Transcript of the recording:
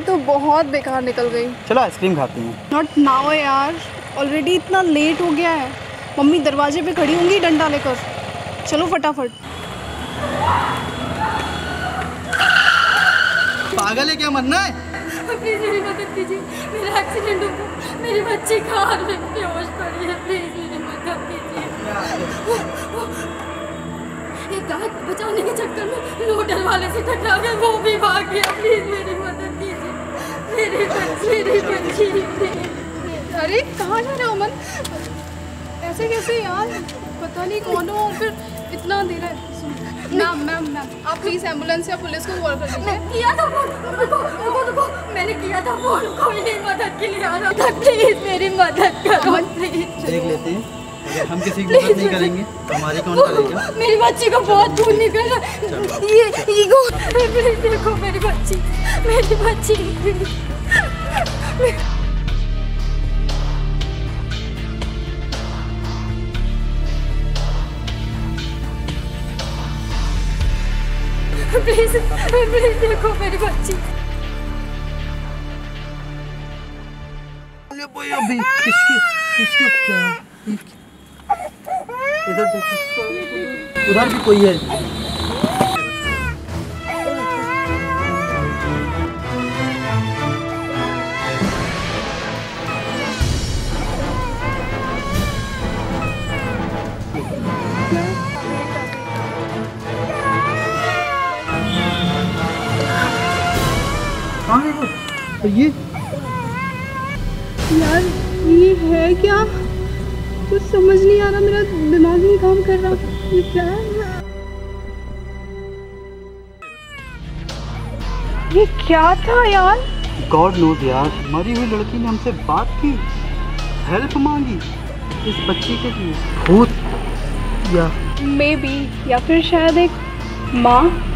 तो बहुत बेकार निकल गई। चलो आइसक्रीम खाते हैं। नॉट नाउ यार, ऑलरेडी इतना लेट हो गया है। मम्मी दरवाजे पे खड़ी होंगी डंडा लेकर। चलो फटाफट। पागल है क्या, मरना है? प्लीज मेरी मदद कीजिए, मेरा एक्सीडेंट हो गया, मेरी बच्ची कार में बेहोश पड़ी है, प्लीज मेरी मदद कीजिए। एक गाहक बचाने के चक्कर में लोडर वाले से टकरा गया, वो भी भाग गया, प्लीज मेरी मदद कीजिए, मेरी बच्ची। अरे कहाँ जा रहे हो अमन? ऐसे कैसे यार, पता नहीं कौन हो और फिर इतना देर है। मैम आप प्लीज एम्बुलेंस या पुलिस को कॉल कर दीजिए। किया था फोन, रुको, मैंने किया था फोन, कोई नहीं मदद के लिए आ रहा था, प्लीज मेरी मदद करो प्लीज। देख लेते हैं, अगर हम किसी की मदद नहीं करेंगे तो हमारी कौन करेगा? मेरी बच्ची को बहुत खून निकल रहा है, ये प्लीज देखो मेरी बच्ची। प्लीज देखो मेरी बच्ची। अभी इसके क्या? इधर देखो, उधर भी कोई है। और ये यार ये है क्या? कुछ समझ नहीं आ रहा, मेरा दिमाग नहीं काम कर रहा। ये क्या है? ये क्या था यार? गॉड नोज यार, मरी हुई लड़की ने हमसे बात की, हेल्प मांगी इस बच्ची के लिए। भूत या मे बी, या फिर शायद एक माँ।